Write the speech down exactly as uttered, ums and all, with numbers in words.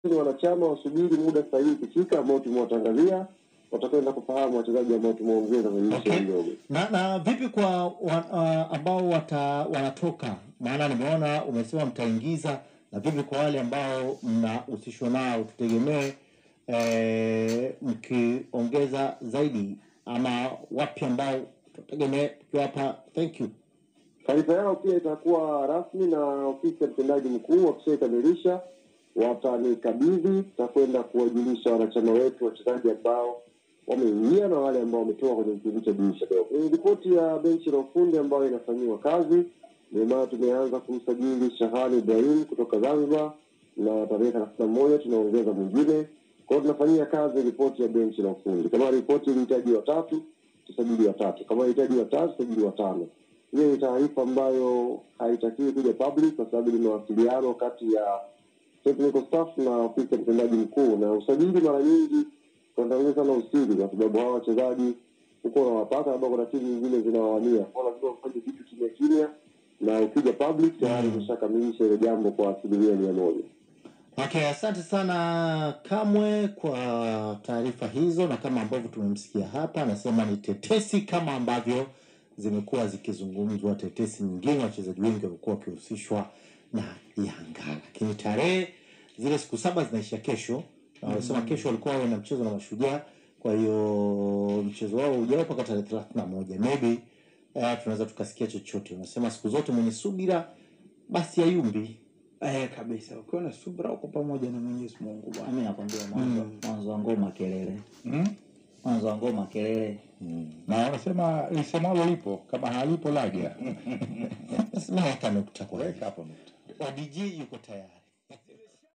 wanachama wasubiri muda sahihi kufika ambao tumewatangazia, watakwenda kufahamu wachezaji ambao tumeongeza kwenye okay. ndogo. Na na vipi kwa wa, uh, ambao wata, wanatoka? Maana nimeona umesema mtaingiza, na vipi kwa wale ambao mnahusishwa nao? Tutegemee eh, mkiongeza zaidi, ama wapi ambao tutegemee tukiwapa? Thank you. Taarifa yao pia itakuwa rasmi na ofisi ya mtendaji mkuu. Wakishakamilisha watanikabidhi, tutakwenda kuwajulisha wanachama wetu wachezaji ambao wameingia na wale ambao wametoka kwenye kipindi cha dirisha dogo. Ni ripoti ya benchi la ufundi ambayo inafanyiwa kazi. Ndio maana tumeanza kumsajili Shahani Ibrahim kutoka Zanzibar, na tarehe thelathini na moja tunaongeza mwingine. Kwa hiyo tunafanyia kazi ripoti ya benchi la ufundi. Kama ripoti ilihitaji watatu, tusajili watatu. Kama ilihitaji watatu, tusajili watano. Hiyo ni taarifa ambayo haitakiwi kuja public kwa sababu ni mawasiliano kati ya technical staff na ofisi ya mtendaji mkuu, na usajili mara nyingi tunaongeza sana usiri kwa sababu hawa wachezaji huko wanawapata, labda kuna timu nyingine zinawawania. Kwa hiyo lazima ufanye vitu kimya kimya, na ukija public tayari umeshakamilisha ile jambo kwa asilimia mia moja. Okay, asante sana Kamwe kwa taarifa hizo, na kama ambavyo tumemsikia hapa anasema ni tetesi kama ambavyo zimekuwa zikizungumzwa tetesi nyingine, wachezaji wengi wamekuwa wakihusishwa na Yanga. Lakini tarehe zile siku saba zinaisha kesho, na wanasema kesho walikuwa wana mchezo na Mashujaa, kwa hiyo mchezo wao ujao mpaka tarehe thelathini na moja. Maybe eh, tunaweza tukasikia chochote. Unasema siku zote mwenye subira basi ayumbi. Eh, kabisa. Ukiona subira uko pamoja na Mwenyezi Mungu bwana. Mimi nakwambia mwanzo mwanzo wa ngoma kelele. Mm? Mwanzo wa ngoma kelele. Mm. Na wanasema lisemalo lipo, kama halipo laja. Sasa weka nukta kwa weka hapo nukta. O D J yuko tayari.